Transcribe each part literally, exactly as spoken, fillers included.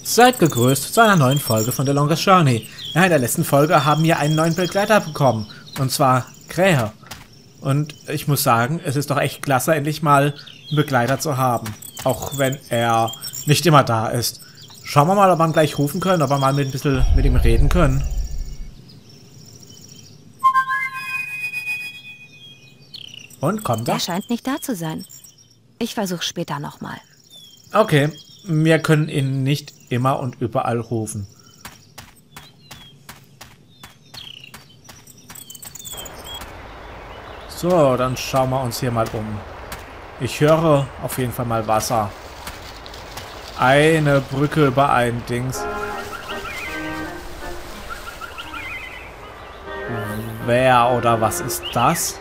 Seid gegrüßt zu einer neuen Folge von The Longest Journey. Ja, in der letzten Folge haben wir einen neuen Begleiter bekommen. Und zwar Krähe. Und ich muss sagen, es ist doch echt klasse, endlich mal einen Begleiter zu haben. Auch wenn er nicht immer da ist. Schauen wir mal, ob wir ihn gleich rufen können, ob wir mal mit ein bisschen mit ihm reden können. Und, kommt er? Er scheint nicht da zu sein. Ich versuche später nochmal. Okay, wir können ihn nicht immer und überall rufen. So, dann schauen wir uns hier mal um. Ich höre auf jeden Fall mal Wasser. Eine Brücke über ein Dings. Wer oder was ist das?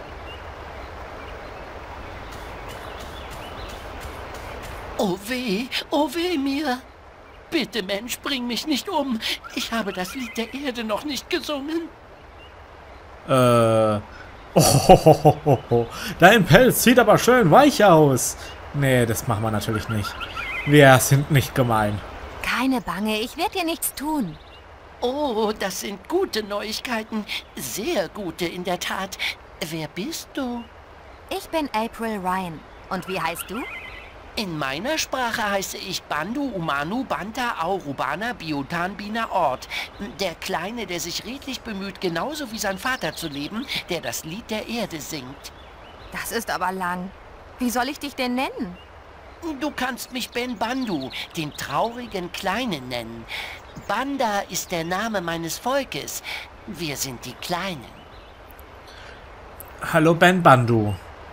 Oh weh, oh weh mir. Bitte, Mensch, bring mich nicht um. Ich habe das Lied der Erde noch nicht gesungen. Äh... Oh, dein Pelz sieht aber schön weich aus. Nee, das machen wir natürlich nicht. Wir sind nicht gemein. Keine Bange, ich werde dir nichts tun. Oh, das sind gute Neuigkeiten. Sehr gute, in der Tat. Wer bist du? Ich bin April Ryan. Und wie heißt du? In meiner Sprache heiße ich Bandu Umanu Banta Aurubana Biotan Bina Ort. Der Kleine, der sich redlich bemüht, genauso wie sein Vater zu leben, der das Lied der Erde singt. Das ist aber lang. Wie soll ich dich denn nennen? Du kannst mich Ben Bandu, den traurigen Kleinen, nennen. Banda ist der Name meines Volkes. Wir sind die Kleinen. Hallo Ben Bandu.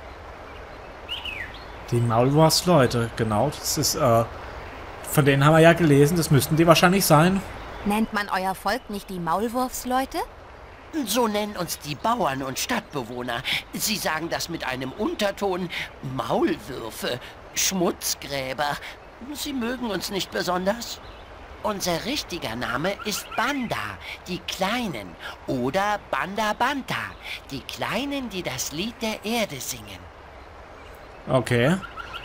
Die Maulwurfsleute, genau. Das ist, äh, von denen haben wir ja gelesen, das müssten die wahrscheinlich sein. Nennt man euer Volk nicht die Maulwurfsleute? So nennen uns die Bauern und Stadtbewohner. Sie sagen das mit einem Unterton. Maulwürfe, Schmutzgräber. Sie mögen uns nicht besonders. Unser richtiger Name ist Banda, die Kleinen. Oder Banda Banta, die Kleinen, die das Lied der Erde singen. Okay.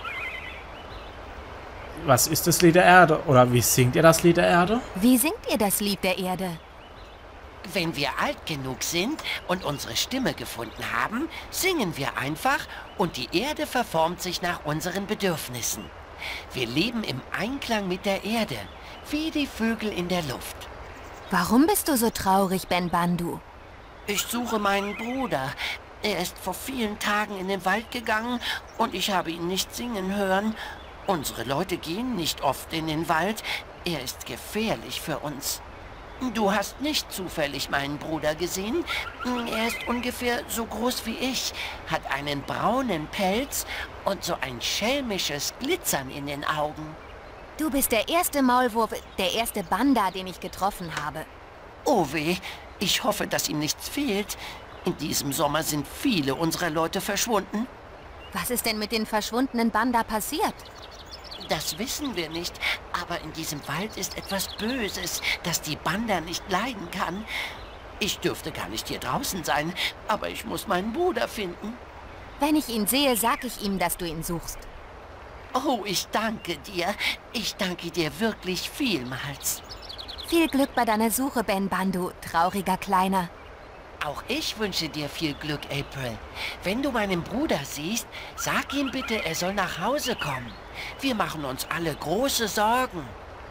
Was ist das Lied der Erde? Oder wie singt ihr das Lied der Erde? Wie singt ihr das Lied der Erde? Wenn wir alt genug sind und unsere Stimme gefunden haben, singen wir einfach und die Erde verformt sich nach unseren Bedürfnissen. Wir leben im Einklang mit der Erde, wie die Vögel in der Luft. Warum bist du so traurig, Ben Bandu? Ich suche meinen Bruder. Er ist vor vielen Tagen in den Wald gegangen und ich habe ihn nicht singen hören. Unsere Leute gehen nicht oft in den Wald. Er ist gefährlich für uns. Du hast nicht zufällig meinen Bruder gesehen. Er ist ungefähr so groß wie ich, hat einen braunen Pelz und so ein schelmisches Glitzern in den Augen. Du bist der erste Maulwurf, der erste Banda, den ich getroffen habe. Oh weh, ich hoffe, dass ihm nichts fehlt. In diesem Sommer sind viele unserer Leute verschwunden. Was ist denn mit den verschwundenen Banda passiert? Das wissen wir nicht, aber in diesem Wald ist etwas Böses, das die Banda nicht leiden kann. Ich dürfte gar nicht hier draußen sein, aber ich muss meinen Bruder finden. Wenn ich ihn sehe, sag ich ihm, dass du ihn suchst. Oh, ich danke dir. Ich danke dir wirklich vielmals. Viel Glück bei deiner Suche, Ben Bandu, trauriger Kleiner. Auch ich wünsche dir viel Glück, April. Wenn du meinen Bruder siehst, sag ihm bitte, er soll nach Hause kommen. Wir machen uns alle große Sorgen.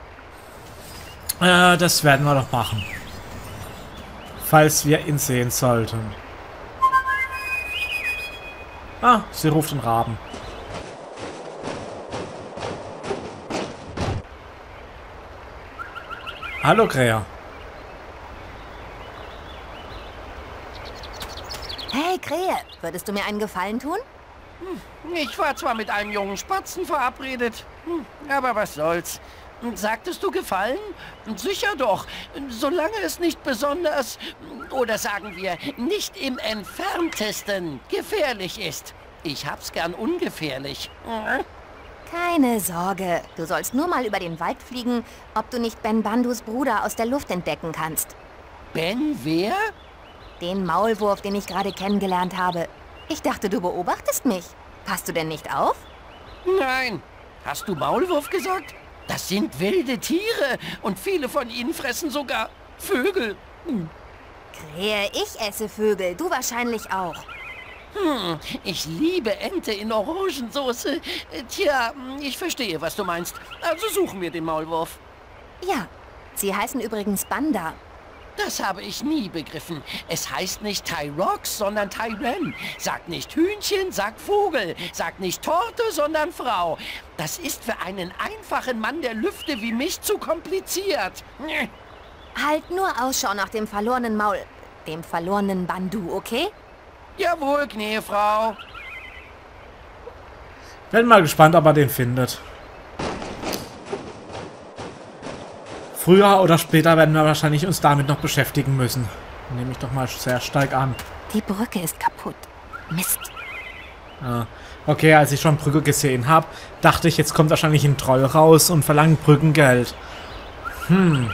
Äh, das werden wir doch machen. Falls wir ihn sehen sollten. Ah, sie ruft den Raben. Hallo, Krähe. Hey, Krähe, würdest du mir einen Gefallen tun? Ich war zwar mit einem jungen Spatzen verabredet, aber was soll's. Sagtest du Gefallen? Sicher doch, solange es nicht besonders, oder sagen wir, nicht im entferntesten gefährlich ist. Ich hab's gern ungefährlich. Keine Sorge, du sollst nur mal über den Wald fliegen, ob du nicht Ben Bandus Bruder aus der Luft entdecken kannst. Ben wer? Den Maulwurf, den ich gerade kennengelernt habe. Ich dachte, du beobachtest mich. Passt du denn nicht auf? Nein. Hast du Maulwurf gesagt? Das sind wilde Tiere und viele von ihnen fressen sogar Vögel. Hm. Krähe, ich esse Vögel, du wahrscheinlich auch. Hm, ich liebe Ente in Orangensoße. Tja, ich verstehe, was du meinst. Also suchen wir den Maulwurf. Ja, sie heißen übrigens Banda. Das habe ich nie begriffen. Es heißt nicht Tyrox, sondern Tyren. Sag nicht Hühnchen, sag Vogel. Sag nicht Torte, sondern Frau. Das ist für einen einfachen Mann der Lüfte wie mich zu kompliziert. Halt nur Ausschau nach dem verlorenen Maul... dem verlorenen Bandu, okay? Jawohl, Knäfrau. Bin mal gespannt, ob er den findet. Früher oder später werden wir wahrscheinlich uns damit noch beschäftigen müssen. Nehme ich doch mal sehr stark an. Die Brücke ist kaputt. Mist. Ah, okay, als ich schon Brücke gesehen habe, dachte ich, jetzt kommt wahrscheinlich ein Troll raus und verlangt Brückengeld. Hm.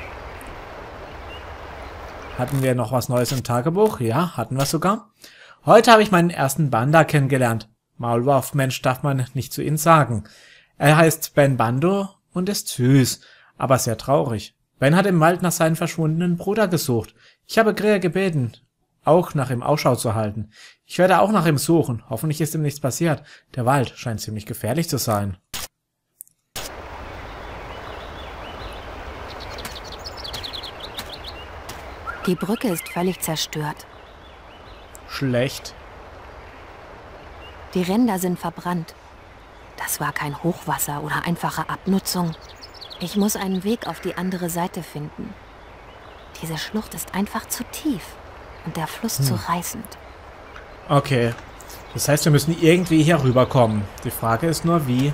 Hatten wir noch was Neues im Tagebuch? Ja, hatten wir sogar. Heute habe ich meinen ersten Banda kennengelernt. Maulwurf-Mensch darf man nicht zu ihm sagen. Er heißt Ben Bando und ist süß, aber sehr traurig. Ben hat im Wald nach seinem verschwundenen Bruder gesucht. Ich habe Krähe gebeten, auch nach ihm Ausschau zu halten. Ich werde auch nach ihm suchen. Hoffentlich ist ihm nichts passiert. Der Wald scheint ziemlich gefährlich zu sein. Die Brücke ist völlig zerstört. Schlecht. Die Ränder sind verbrannt. Das war kein Hochwasser oder einfache Abnutzung. Ich muss einen Weg auf die andere Seite finden. Diese Schlucht ist einfach zu tief und der Fluss hm. zu reißend. Okay. Das heißt, wir müssen irgendwie hier rüberkommen. Die Frage ist nur, wie.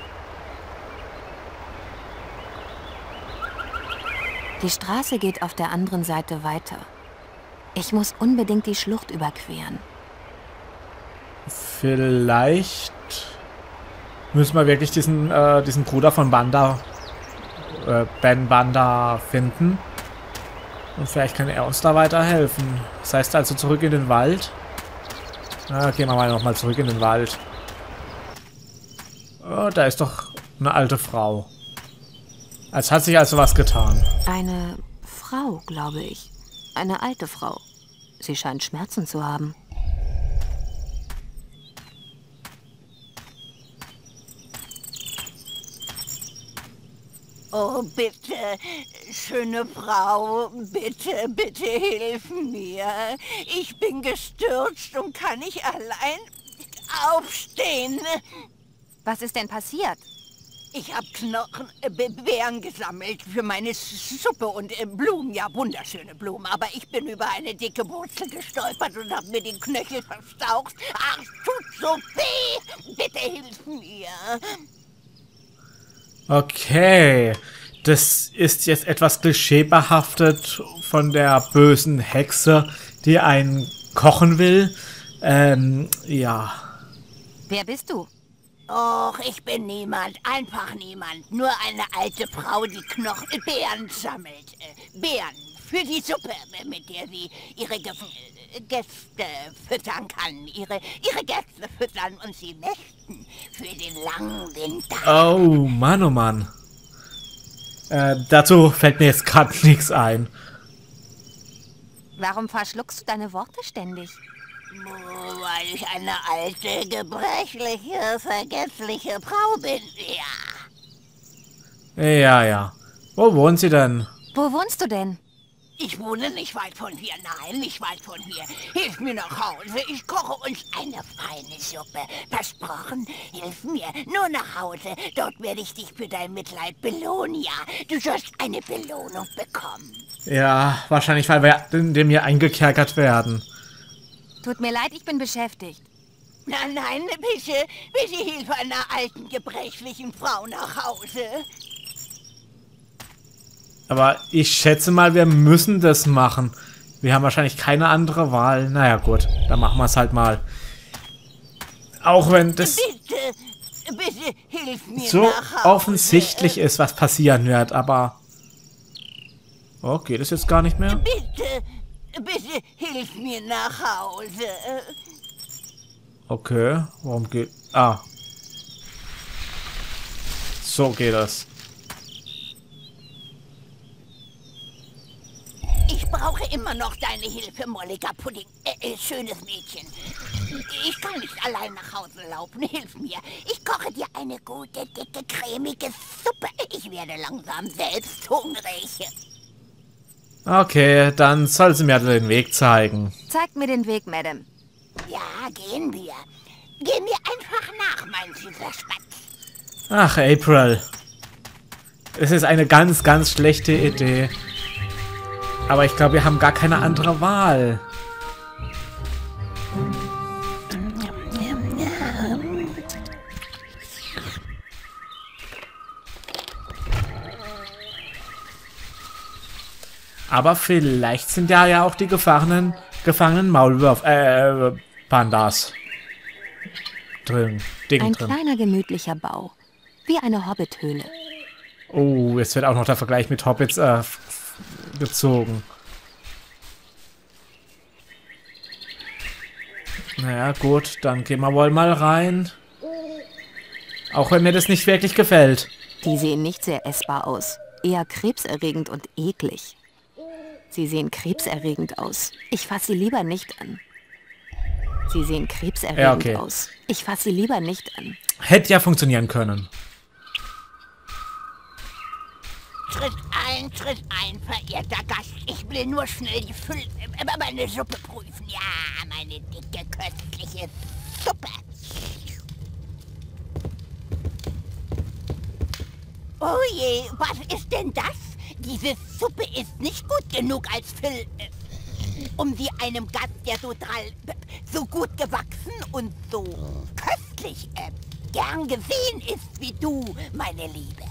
Die Straße geht auf der anderen Seite weiter. Ich muss unbedingt die Schlucht überqueren. Vielleicht müssen wir wirklich diesen, äh, diesen Bruder von Banda, äh, Ben Banda, finden. Und vielleicht kann er uns da weiterhelfen. Das heißt also zurück in den Wald. Na, gehen wir mal nochmal zurück in den Wald. Oh, da ist doch eine alte Frau. Es hat sich also was getan. Eine Frau, glaube ich. Eine alte Frau. Sie scheint Schmerzen zu haben. Oh, bitte, schöne Frau, bitte, bitte hilf mir. Ich bin gestürzt und kann nicht allein aufstehen. Was ist denn passiert? Ich habe Knochen, äh, Beeren gesammelt für meine Suppe und äh, Blumen, ja, wunderschöne Blumen. Aber ich bin über eine dicke Wurzel gestolpert und habe mir den Knöchel verstaucht. Ach, tut so weh! Bitte hilf mir! Okay, das ist jetzt etwas klischeebehaftet von der bösen Hexe, die einen kochen will. Ähm, ja. Wer bist du? Och, ich bin niemand, einfach niemand. Nur eine alte Frau, die Knochen, äh, Beeren sammelt. Äh, Beeren für die Suppe, mit der sie ihre Ge äh, Gäste füttern kann. Ihre, ihre Gäste füttern und sie mästen für den langen Winter. Oh, Mann, oh Mann. Äh, dazu fällt mir jetzt gerade nichts ein. Warum verschluckst du deine Worte ständig? Nur weil ich eine alte, gebrechliche, vergessliche Frau bin, ja. Ja, ja. Wo wohnt sie denn? Wo wohnst du denn? Ich wohne nicht weit von hier, nein, nicht weit von hier. Hilf mir nach Hause, ich koche uns eine feine Suppe. Versprochen, hilf mir, nur nach Hause. Dort werde ich dich für dein Mitleid belohnen, ja. Du sollst eine Belohnung bekommen. Ja, wahrscheinlich, weil wir in dem hier eingekerkert werden. Tut mir leid, ich bin beschäftigt. Nein, nein, bitte, bitte hilf einer alten, gebrechlichen Frau nach Hause. Aber ich schätze mal, wir müssen das machen. Wir haben wahrscheinlich keine andere Wahl. Naja, gut, dann machen wir es halt mal. Auch wenn das Bitte, bitte hilf mir so nach Hause. offensichtlich ist, was passieren wird, aber... Oh, geht es jetzt gar nicht mehr? Bitte, bitte hilf mir nach Hause. Okay, warum geht... Ah. So geht das. immer noch deine Hilfe, molliger Pudding. Äh, äh, schönes Mädchen. Ich kann nicht allein nach Hause laufen. Hilf mir. Ich koche dir eine gute, dicke, cremige Suppe. Ich werde langsam selbst hungrig. Okay, dann soll sie mir den Weg zeigen. Zeigt mir den Weg, Madame. Ja, gehen wir. Geh mir einfach nach, mein süßer Spatz. Ach, April. Es ist eine ganz, ganz schlechte Idee. Aber ich glaube, wir haben gar keine andere Wahl. Aber vielleicht sind da ja auch die gefangenen, gefangenen Maulwürfe, äh, Pandas drin. Ding Ein drin. kleiner, gemütlicher Bau. Wie eine Hobbithöhle. Oh, jetzt wird auch noch der Vergleich mit Hobbits äh, gezogen. Naja, gut, dann gehen wir wohl mal rein. Auch wenn mir das nicht wirklich gefällt. Die sehen nicht sehr essbar aus. Eher krebserregend und eklig. Sie sehen krebserregend aus. Ich fasse sie lieber nicht an. Sie sehen krebserregend Ja, okay. aus. Ich fasse sie lieber nicht an. Hätte ja funktionieren können. Tritt ein, tritt ein, verehrter Gast. Ich will nur schnell die Fülle, äh, meine Suppe prüfen. Ja, meine dicke, köstliche Suppe. Oh je, was ist denn das? Diese Suppe ist nicht gut genug als Füll, äh, um sie einem Gast, der so drall, äh, so gut gewachsen und so köstlich, äh, gern gesehen ist wie du, meine Liebe.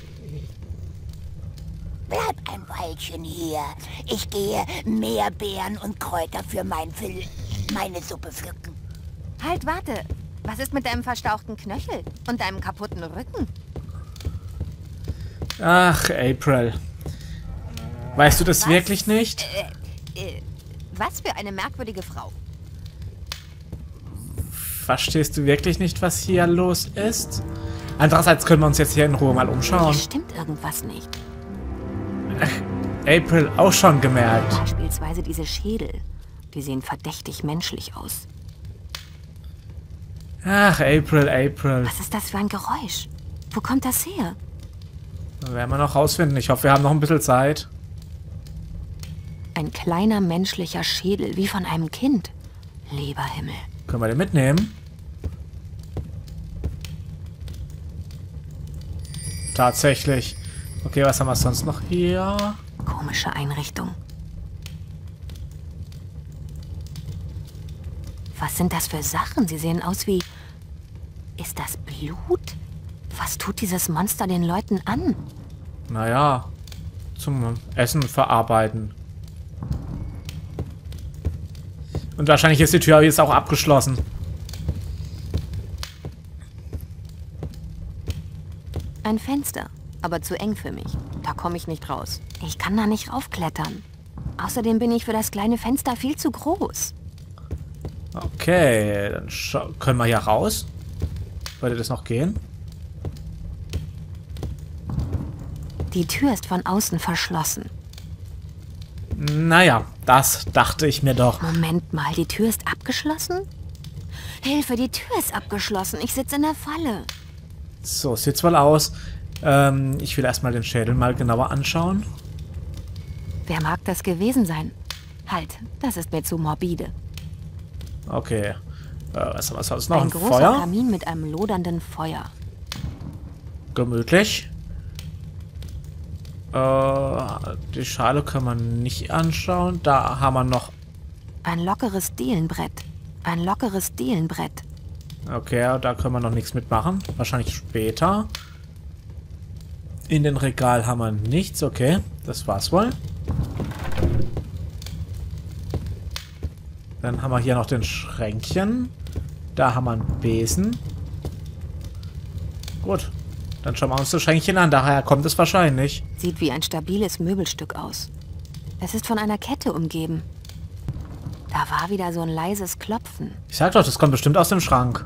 Bleib ein Weilchen hier. Ich gehe mehr Beeren und Kräuter für mein Füll, meine Suppe pflücken. Halt, warte. Was ist mit deinem verstauchten Knöchel und deinem kaputten Rücken? Ach, April. Weißt du das Was? wirklich nicht? Äh, äh, was für eine merkwürdige Frau. Verstehst du wirklich nicht, was hier los ist? Andererseits können wir uns jetzt hier in Ruhe mal umschauen. Hier stimmt irgendwas nicht. April auch schon gemerkt. Beispielsweise diese Schädel. Die sehen verdächtig menschlich aus. Ach, April, April. Was ist das für ein Geräusch? Wo kommt das her? Das werden wir noch rausfinden. Ich hoffe, wir haben noch ein bisschen Zeit. Ein kleiner menschlicher Schädel, wie von einem Kind. Lieber Himmel. Können wir den mitnehmen? Tatsächlich. Okay, was haben wir sonst noch hier? Komische Einrichtung. Was sind das für Sachen? Sie sehen aus wie... Ist das Blut? Was tut dieses Monster den Leuten an? Naja, zum Essen verarbeiten. Und wahrscheinlich ist die Tür jetzt auch abgeschlossen. Ein Fenster, aber zu eng für mich. Da komme ich nicht raus. Ich kann da nicht raufklettern. Außerdem bin ich für das kleine Fenster viel zu groß. Okay, dann scha- können wir hier raus. Würde das noch gehen? Die Tür ist von außen verschlossen. Naja, das dachte ich mir doch. Moment mal, die Tür ist abgeschlossen? Hilfe, die Tür ist abgeschlossen. Ich sitze in der Falle. So sieht's wohl aus. Ähm, ich will erstmal den Schädel mal genauer anschauen. Wer mag das gewesen sein? Halt, das ist mir zu morbide. Okay. Äh, was haben wir sonst noch? Ein Ein großer Feuer? Kamin mit einem lodernden Feuer. Gemütlich. Äh, die Schale können wir nicht anschauen. Da haben wir noch... Ein lockeres Dielenbrett. Ein lockeres Dielenbrett. Okay, da können wir noch nichts mitmachen. Wahrscheinlich später. In den Regal haben wir nichts. Okay, das war's wohl. Dann haben wir hier noch den Schränkchen. Da haben wir einen Besen. Gut, dann schauen wir uns das Schränkchen an. Daher kommt es wahrscheinlich. Sieht wie ein stabiles Möbelstück aus. Es ist von einer Kette umgeben. Da war wieder so ein leises Klopfen. Ich sag doch, das kommt bestimmt aus dem Schrank.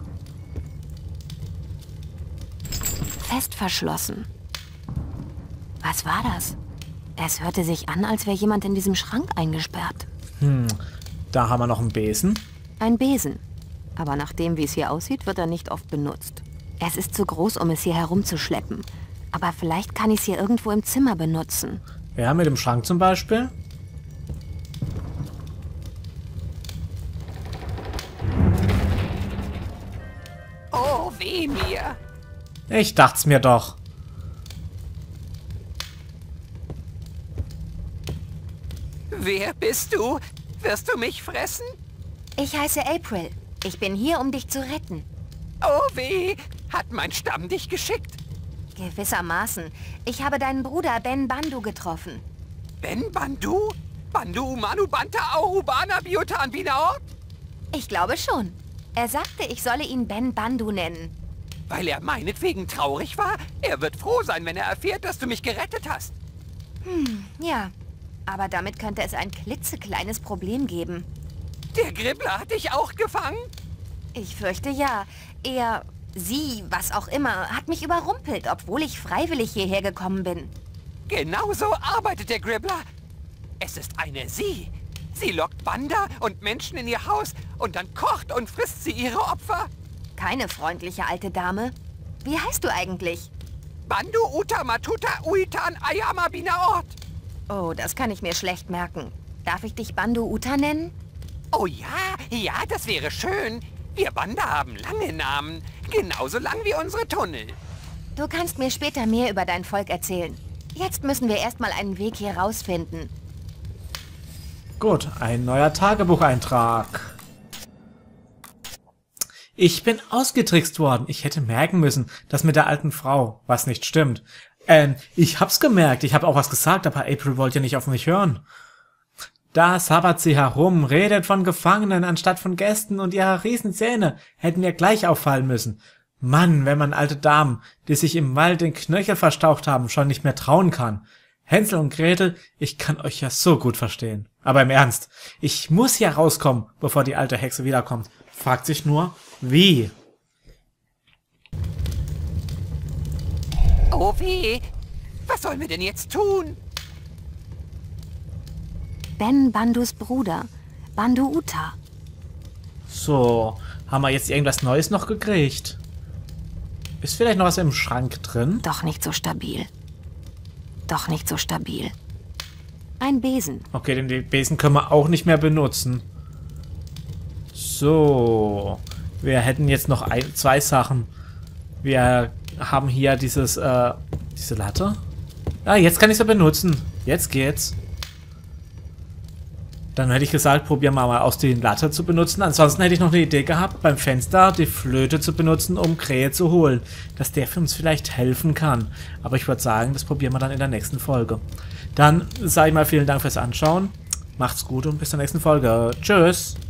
Fest verschlossen. Was war das? Es hörte sich an, als wäre jemand in diesem Schrank eingesperrt. Hm, da haben wir noch einen Besen. Ein Besen. Aber nach dem, wie es hier aussieht, wird er nicht oft benutzt. Es ist zu groß, um es hier herumzuschleppen. Aber vielleicht kann ich es hier irgendwo im Zimmer benutzen. Ja, mit dem Schrank zum Beispiel. Oh, weh mir. Ich dacht's mir doch. Wer bist du? Wirst du mich fressen? Ich heiße April. Ich bin hier, um dich zu retten. Oh weh, hat mein Stamm dich geschickt? Gewissermaßen. Ich habe deinen Bruder Ben Bandu getroffen. Ben Bandu? Bandu Manu Banta Aurubana Biotan Binaort? Ich glaube schon. Er sagte, ich solle ihn Ben Bandu nennen. Weil er meinetwegen traurig war? Er wird froh sein, wenn er erfährt, dass du mich gerettet hast. Hm, ja. Aber damit könnte es ein klitzekleines Problem geben. Der Gribbler hat dich auch gefangen? Ich fürchte ja. Er, sie, was auch immer, hat mich überrumpelt, obwohl ich freiwillig hierher gekommen bin. Genau so arbeitet der Gribbler. Es ist eine Sie. Sie lockt Banda und Menschen in ihr Haus und dann kocht und frisst sie ihre Opfer. Keine freundliche alte Dame. Wie heißt du eigentlich? Bandu Uta Matuta Uitan Ayama Binaort. Oh, das kann ich mir schlecht merken. Darf ich dich Bandu Uta nennen? Oh ja, ja, das wäre schön. Wir Banda haben lange Namen. Genauso lang wie unsere Tunnel. Du kannst mir später mehr über dein Volk erzählen. Jetzt müssen wir erstmal einen Weg hier rausfinden. Gut, ein neuer Tagebucheintrag. Ich bin ausgetrickst worden. Ich hätte merken müssen, dass mit der alten Frau was nicht stimmt. Ähm, ich hab's gemerkt. Ich habe auch was gesagt, aber April wollte ja nicht auf mich hören. Da sabbert sie herum, redet von Gefangenen anstatt von Gästen und ihre Riesenzähne hätten mir gleich auffallen müssen. Mann, wenn man alte Damen, die sich im Wald den Knöchel verstaucht haben, schon nicht mehr trauen kann. Hänsel und Gretel, ich kann euch ja so gut verstehen. Aber im Ernst, ich muss hier rauskommen, bevor die alte Hexe wiederkommt. Fragt sich nur, wie? Oh weh, was sollen wir denn jetzt tun? Ben Bandus Bruder, Bandu Uta. So, haben wir jetzt irgendwas Neues noch gekriegt? Ist vielleicht noch was im Schrank drin? Doch nicht so stabil. Doch nicht so stabil. Ein Besen. Okay, den Besen können wir auch nicht mehr benutzen. So, wir hätten jetzt noch ein, zwei Sachen. Wir haben hier dieses, äh, diese Latte. Ah, jetzt kann ich sie benutzen. Jetzt geht's. Dann hätte ich gesagt, probieren wir mal aus, die Latte zu benutzen. Ansonsten hätte ich noch eine Idee gehabt, beim Fenster die Flöte zu benutzen, um Krähe zu holen. Dass der für uns vielleicht helfen kann. Aber ich würde sagen, das probieren wir dann in der nächsten Folge. Dann sage ich mal vielen Dank fürs Anschauen. Macht's gut und bis zur nächsten Folge. Tschüss.